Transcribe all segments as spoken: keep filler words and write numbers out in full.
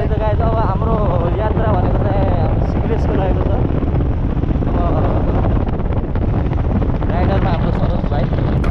अनि त गाइज अब हाम्रो यात्रा भनेको चाहिँ हाम्रो सिग्रेसको रहेको छ। अब राइडरमा हाम्रो सरोज भाइ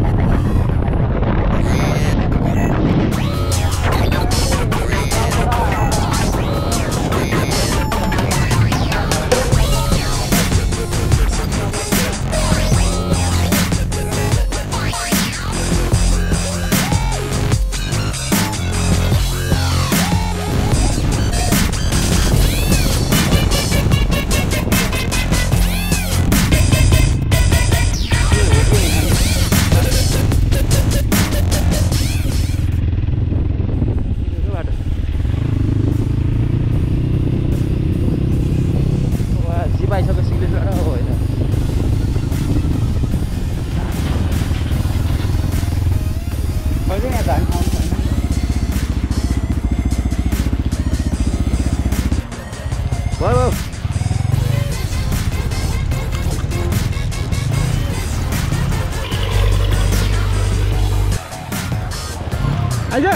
आइज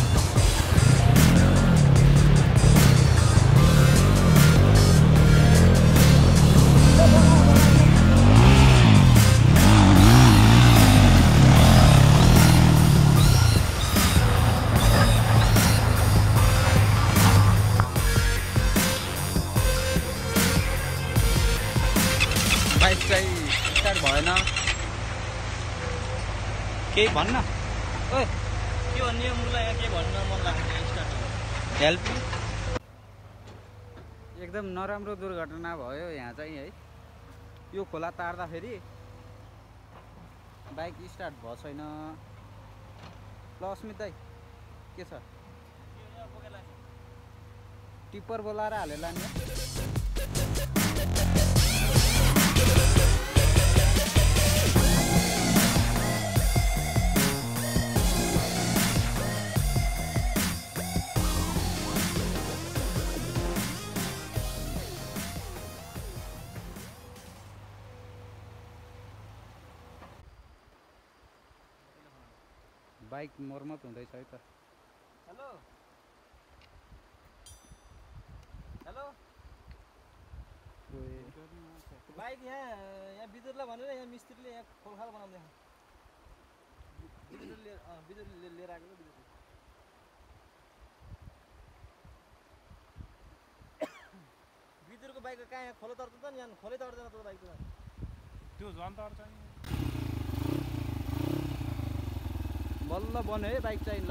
बाइक चाहिँ स्टार्ट भएन केही भन्न ओए के भन्ने मलाई यहाँ के भन्न मन लाग्छ स्टार्ट हेल्प एकदम नराम्रो दुर्घटना भयो यहाँ चाहिँ है। यो खोला तार्दाखेरि बाइक स्टार्ट भएको छैन। ल अस्मित दाइ के छ टिप्पर बोलाएर हालेला नि बाइक मर्मत हुँदैछ है त। हेलो हेलो बाइक यहाँ यहाँ बिजुरलाई भनेर यहाँ मिस्त्रीले यहाँ खोलखाल बनाउँदै बिजुर लिएर बिजुर लिएर आएको बिजुर बिजुरको बाइकको कहाँ यहाँ खोले तर्छ त नि यहाँ खोले तर्दैन त बाइकको त्यो झन् तर्छ नि बल्ल बन्यो है बाइक चाहिँ ल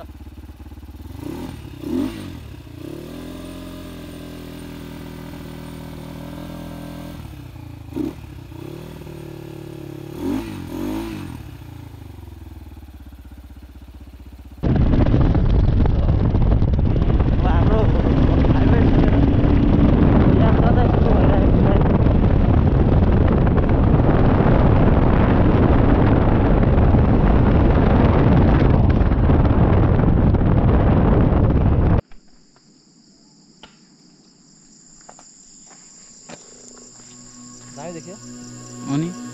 देखियो अनि